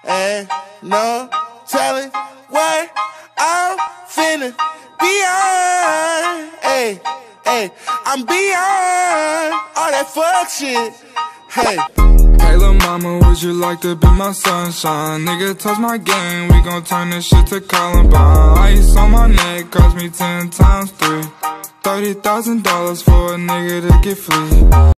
Ain't no telling what I'm finna be on. Hey, hey, I'm beyond all that fuck shit. Hey. Hey lil' mama, would you like to be my sunshine? Nigga, touch my game, we gon' turn this shit to Columbine. Ice on my neck, cost me 10 times 3. $30,000 for a nigga to get free.